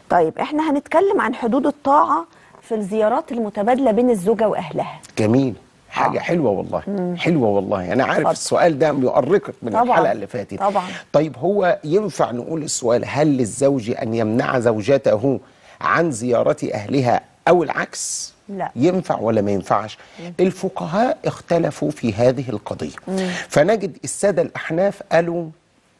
طيب احنا هنتكلم عن حدود الطاعة في الزيارات المتبادلة بين الزوجة وأهلها. جميل، حاجة حلوة والله. حلوة والله. أنا عارف اتفضل. السؤال ده يؤرقك من طبعاً. الحلقة اللي فاتت. طبعا. طيب هو ينفع نقول السؤال: هل للزوج أن يمنع زوجته عن زيارة أهلها أو العكس؟ لا. ينفع ولا ما ينفعش؟ الفقهاء اختلفوا في هذه القضية. فنجد السادة الأحناف قالوا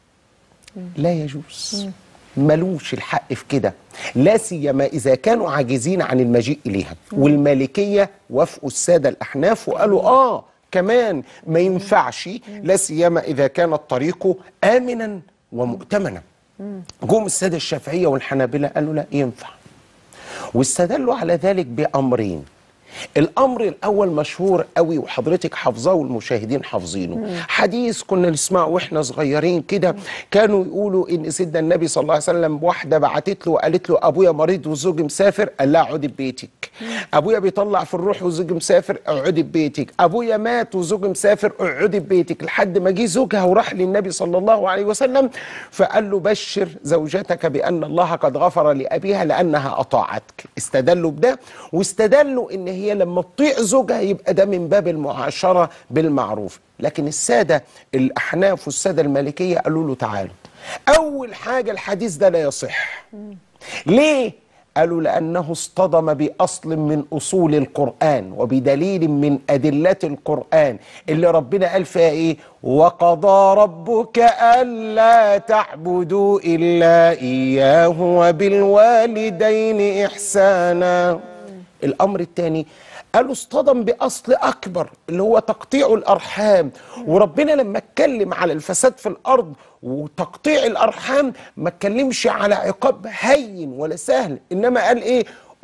لا يجوز، ملوش الحق في كده، لا سيما إذا كانوا عاجزين عن المجيء إليها. والمالكية وافقوا السادة الأحناف وقالوا كمان ما ينفعش، لا سيما إذا كان الطريق آمنا ومؤتمنا. جم السادة الشافعية والحنابلة قالوا لا ينفع، واستدلوا على ذلك بأمرين. الأمر الأول مشهور قوي وحضرتك حافظاه والمشاهدين حافظينه، حديث كنا نسمعه واحنا صغيرين كده، كانوا يقولوا إن سيدنا النبي صلى الله عليه وسلم واحدة بعتت له وقالت له أبويا مريض وزوجي مسافر، قال لها اقعدي ببيتك. أبويا بيطلع في الروح وزوجي مسافر، اقعدي ببيتك. أبويا مات وزوجي مسافر، اقعدي ببيتك. لحد ما جه زوجها وراح للنبي صلى الله عليه وسلم فقال له بشر زوجتك بأن الله قد غفر لأبيها لأنها أطاعتك. استدلوا بده، واستدلوا إن هي لما تطيع زوجها يبقى ده من باب المعاشرة بالمعروف. لكن السادة الأحناف والسادة المالكية قالوا له تعالوا، أول حاجة الحديث ده لا يصح. ليه؟ قالوا لأنه اصطدم بأصل من أصول القرآن وبدليل من أدلة القرآن اللي ربنا قال فيها إيه؟ وقضى ربك ألا تعبدوا إلا إياه وبالوالدين إحسانا. الأمر الثاني قالوا اصطدم بأصل أكبر اللي هو تقطيع الأرحام، وربنا لما اتكلم على الفساد في الأرض وتقطيع الأرحام ما اتكلمش على عقاب هين ولا سهل، إنما قال إيه؟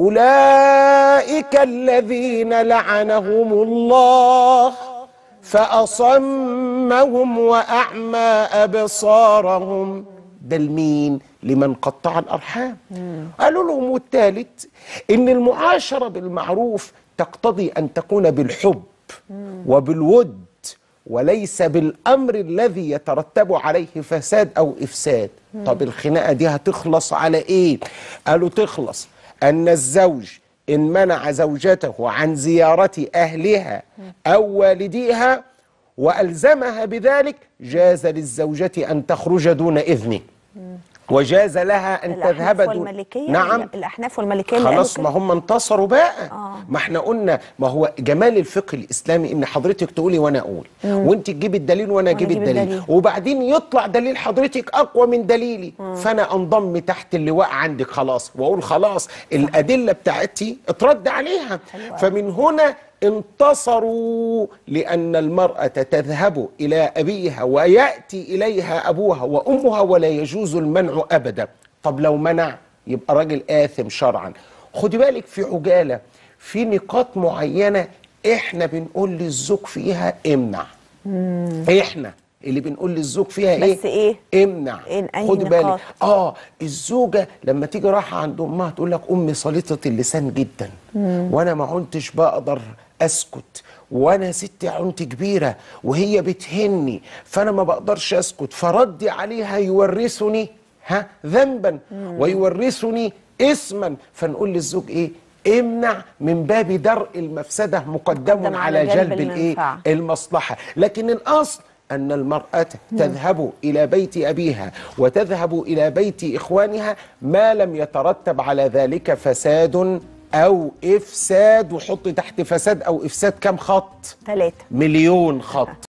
أولئك الذين لعنهم الله فأصمهم وأعمى أبصارهم. ده لمين؟ لمن قطع الأرحام. قالوا لهم والثالث إن المعاشرة بالمعروف تقتضي أن تكون بالحب وبالود وليس بالأمر الذي يترتب عليه فساد أو إفساد. طب الخناقة دي هتخلص على إيه؟ قالوا تخلص أن الزوج إن منع زوجته عن زيارة أهلها أو والديها وألزمها بذلك جاز للزوجة أن تخرج دون إذنه، وجاز لها أن تذهب دون. نعم، الأحناف والمالكية خلاص ما هم انتصروا بقى. ما احنا قلنا ما هو جمال الفقه الإسلامي إن حضرتك تقولي وأنا أقول، وأنت تجيب الدليل وأنا أجيب الدليل، وبعدين يطلع دليل حضرتك أقوى من دليلي، فأنا أنضم تحت اللواء عندك خلاص وأقول خلاص الأدلة بتاعتي اترد عليها. فمن هنا انتصروا، لأن المرأة تذهب إلى أبيها ويأتي إليها أبوها وأمها ولا يجوز المنع أبدا. طب لو منع يبقى راجل آثم شرعا. خدي بالك في عجالة في نقاط معينة احنا بنقول للزوج فيها امنع. احنا اللي بنقول للزوج فيها بس ايه؟ امنع. خدي بالك الزوجة لما تيجي رايحة عند امها تقول لك امي سليطة اللسان جدا وانا ما كنتش بقدر اسكت، وانا ستي عنت كبيرة وهي بتهني فانا ما بقدرش اسكت، فردي عليها يورثني ذنبا ويورثني اسما. فنقول للزوج ايه؟ امنع من باب درء المفسدة مقدم على جلب المصلحة. لكن الاصل أن المرأة تذهب إلى بيت أبيها وتذهب إلى بيت إخوانها ما لم يترتب على ذلك فساد أو إفساد. وحط تحت فساد أو إفساد كم خط؟ 3 مليون خط.